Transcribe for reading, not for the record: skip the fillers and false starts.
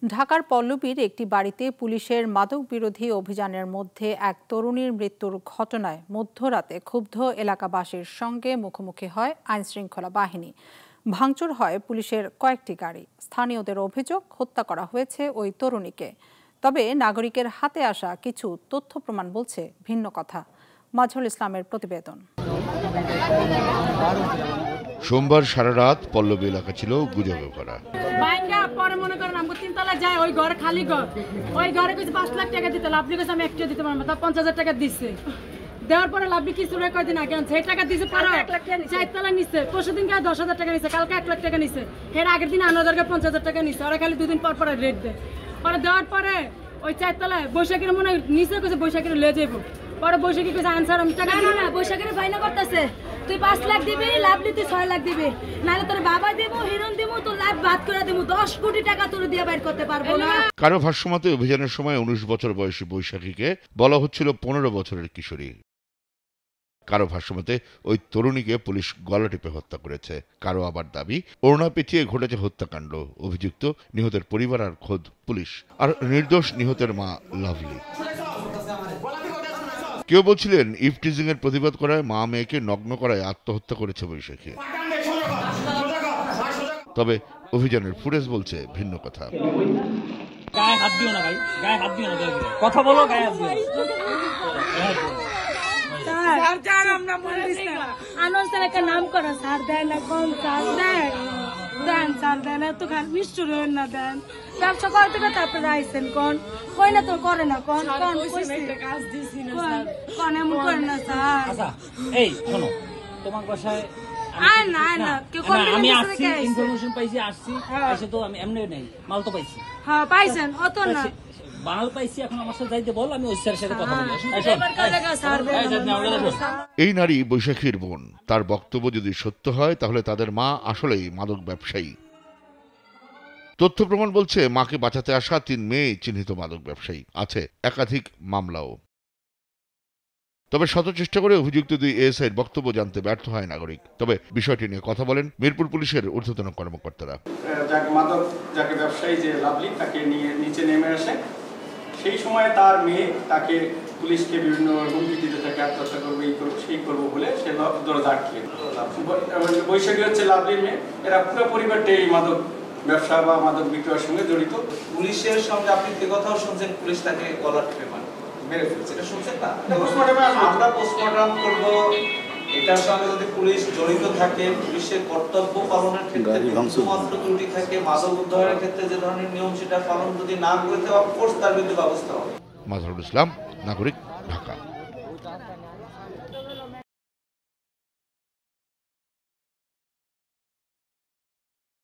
ঢাকার পল্লবীর একটি বাড়িতে পুলিশের মাদক বিরোধী অভিযানের মধ্যে এক তরুণীর মৃত্যুর ঘটনায় মধ্যরাতে ক্ষুব্ধ এলাকাবাসীর সঙ্গে মুখোমুখি হয় আইনশৃঙ্খলা বাহিনী। ভাঙচুর হয় পুলিশের কয়েকটি গাড়ি। স্থানীয়দের অভিযোগ, হত্যা করা হয়েছে ওই তরুণীকে। তবে নাগরিকের হাতে আসা কিছু তথ্য প্রমাণ বলছে ভিন্ন কথা। মাজহারুল ইসলামের প্রতিবেদন। সোমবার সারা রাত পল্লবী এলাকা ছিল গুজবে ভরা। পরে মনে করেন আমাকে 3 তলা যায়, ওই ঘর খালি ঘর, ওই ঘরে কিছু 5 লাখ টাকা দিতে, লাভলি কাছে আমি একটা দিতে পারবো, তার 50,000 টাকা দিচ্ছে। দেওয়ার পরে লাভলি কিছু কয়দিন আগে আনছে, এই টাকা দিচ্ছে, 4 তলা নিচ্ছে, পরশু দিন 10,000 টাকা নিচ্ছে, কালকে 1 লাখ টাকা নিচ্ছে, এর আগের দিন 50,000 টাকা নিচ্ছে। ওরা খালি 2 দিন পর পরে রেট দেয়। পরে দেওয়ার পরে ওই 4 তলায় বৈশাখীর মনে নিচে কেছে বৈশাখীর লে যাবো। পরে বৈশাখী কেছে আনসার আমি টাকা দিবি না, বৈশাখীর ফাইনা করতেছে, তুই 5 লাখ দিবি, লাভলি তুই 6 লাখ দিবি, নাহলে তোর বাবা দিব, হিরণ দিব, তোর লাভ বাদ করে দিব, 10 কোটি টাকা তোর দিয়ে বাইর করতে পারবো না। কারো ভাষ্যমতে অভিযানের সময় 19 বছর বয়সী বৈশাখীকে বলা হচ্ছিল 15 বছরের কিশোরী। কারো ভাষ্যমতে ওই তরুণীকে পুলিশ গলা টিপে হত্যা করেছে। কারো আবার দাবি ওড়না পেঁচিয়ে ঘটেছে হত্যাকাণ্ড। অভিযুক্ত নিহতের পরিবার আর খোদ পুলিশ, আর নির্দোষ নিহতের মা লাভলি। কেউ বলছিলেন ইভটিজিং এর প্রতিবাদ করায় মা মেয়েকে নগ্ন করায় আত্মহত্যা করেছে বৈশাখী। তবে অভিযানের ফুটেজ বলছে ভিন্ন কথা। গায়ে হাত দিও না ভাই, গায়ে হাত দিও না, কথা বলো, গায়ে হাত দিও না। একটা নাম করা স্যার দেয় না, কোন স্যার দেয়, দেন স্যার দেন, এত নিষ্ঠুর হন না, দেন ব্যবসা করতে গেলে তারপরে আইসেন কোন কই না, তো করে না কোন কোন এমন করে না স্যার। আচ্ছা এই শোনো, তোমার বাসায় আমি আসছি, ইনফরমেশন পাইছি, আসছি, এসে তো আমি এমনি নেই, মাল তো পাইছি। হ্যাঁ পাইছেন, অত না মাল পাইছি, এখন আমার সাথে যাইতে বল, আমি ওই স্যারের সাথে কথা বলি। এই নারী বৈশাখীর বোন। তার বক্তব্য যদি সত্য হয় তাহলে তাদের মা আসলেই মাদক ব্যবসায়ী। তথ্য প্রমাণ বলছে মাকে বাঁচাতে আসা 3 মেয়ে চিহ্নিত মাদক ব্যবসায়ী। আছে একাধিক মামলাও। তবে শত চেষ্টা করে অভিযুক্ত 2 এএসআইয়ের বক্তব্য জানতে ব্যর্থ হয় নাগরিক। তবে বিষয়টি নিয়ে কথা বলেন মিরপুর পুলিশের ঊর্ধ্বতন কর্মকর্তারা। যাকে ব্যবসায়ী যে লাভলি, তাকে নিয়ে নিচে নেমে আসে, সেই সময় তার মেয়ে তাকে পুলিশকে বিভিন্ন হুমকি দিতে থাকে, আত্মহত্যা করবো, এই করবো, সেই করবো বলে সে দরজা আটকিয়ে। বৈশাখী হচ্ছে লাভলির মেয়ে। এরা পুরো পরিবারটা এই মাদক ব্যবসা বা মাদক বিক্রয়ের সঙ্গে জড়িত। পুলিশের সঙ্গে আপনি যে কথাও শুনছেন, পুলিশ তাকে গলা টিপে মেরে ফেলছে, এটা শুনছেন না? আমরা পোস্টমর্টম করবো, এটার সঙ্গে যদি পুলিশ জড়িত থাকে, পুলিশের কর্তব্য পালনের ক্ষেত্রে শুধুমাত্র ত্রুটি থাকে, মাদক উদ্ধারের ক্ষেত্রে যে ধরনের নিয়ম সেটা পালন যদি না করে, অফকোর্স তার বিরুদ্ধে ব্যবস্থা হবে। মাজহারুল ইসলাম, নাগরিক, ঢাকা।